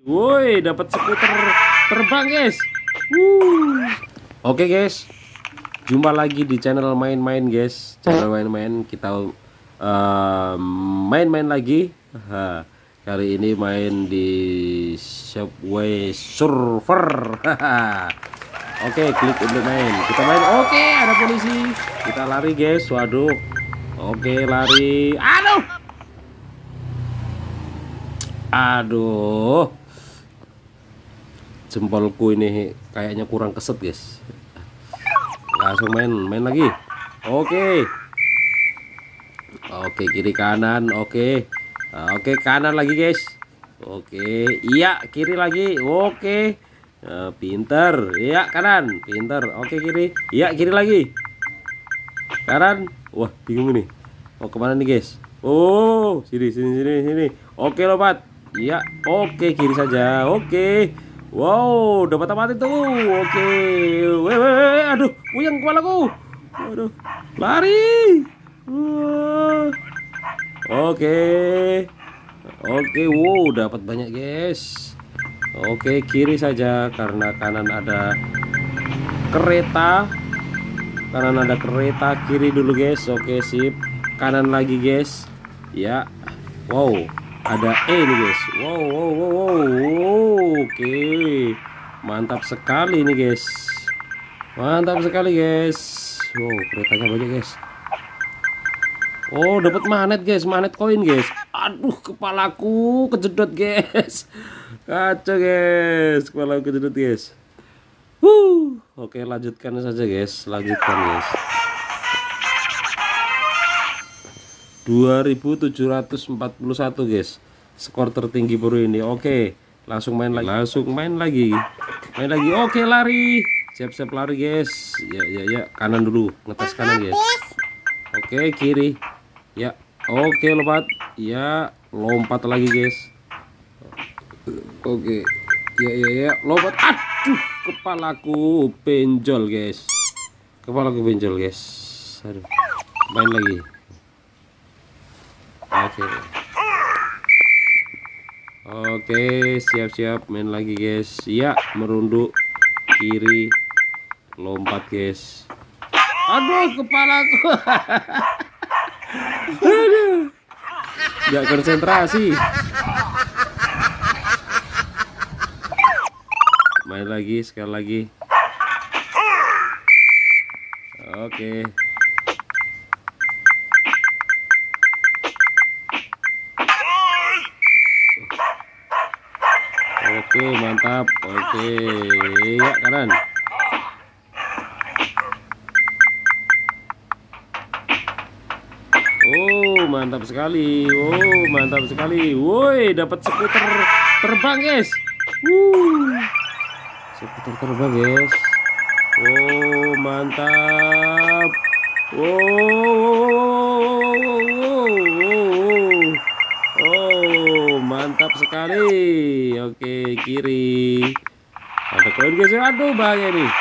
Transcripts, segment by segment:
Woi, dapat skuter terbang, guys. Oke, guys. Jumpa lagi di channel main-main, guys. Channel main-main kita main-main lagi. Kali ini main di Subway Surfer. Oke, klik untuk main. Kita main. Oke, ada polisi. Kita lari, guys. Waduh. Oke, lari. Aduh. Jempolku ini kayaknya kurang keset, guys. Langsung main lagi. Oke, kiri kanan. Oke, kanan lagi, guys. Oke, iya, kiri lagi. Oke, pinter. Iya, kanan, pinter. Oke, kiri. Iya, kiri lagi. Kanan. Wah, bingung nih. Mau kemana nih, guys? Oh, sini. Oke, lompat. Iya, oke, kiri saja. Oke. Wow, dapat apa itu? Oke. Aduh, puyeng kepalaku. Aduh, lari. Oke. Wow, dapat banyak, guys. Oke, kiri saja karena kanan ada kereta. Kiri dulu, guys. Oke, sip. Kanan lagi, guys. Ya. Wow. Ada ini, guys. Wow. Oke. Mantap sekali ini, guys. Wow, keretanya banyak, guys. Oh, dapat magnet, guys. Magnet koin, guys. Aduh, kepalaku kejedot, guys. Kacau, guys. Kepalaku kejedot, guys. Oke, lanjutkan saja, guys. 2741, guys. Skor tertinggi baru ini. Oke, langsung main lagi. Oke, lari. Siap-siap lari, guys. Ya. Kanan dulu, ngetes kanan, guys. Oke, kiri. Ya. Oke, lompat. Ya, lompat lagi, guys. Oke. Ya, lompat. Aduh, kepalaku benjol, guys. Aduh. Main lagi. Oke, siap-siap main lagi, guys. Ya, merunduk kiri, lompat, guys. Aduh, kepalaku. Aduh, nggak konsentrasi. Main lagi, sekali lagi. Oke. Oke, mantap. Oke, ya, kanan. Oh, mantap sekali. Woi, dapat skuter terbang, guys. Skuter terbang, guys. Oh, mantap. Mantap sekali. Oke, kiri. Ada koin, guys. Aduh, bahaya nih.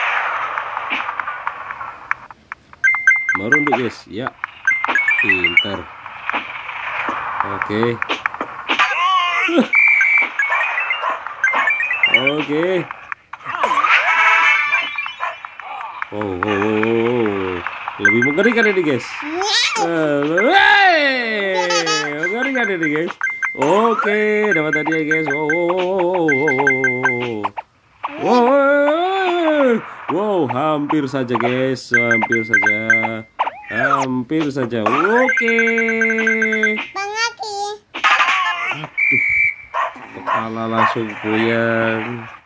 Merunduk, guys. Ya, pinter. Oke. Oke. Wow. Lebih mengerikan ini, guys. Mengerikan ini, guys. Oke, dapat tadi ya, guys. Wow, hampir saja, guys. Hampir saja. Oke. Aduh, kepala langsung puyeng.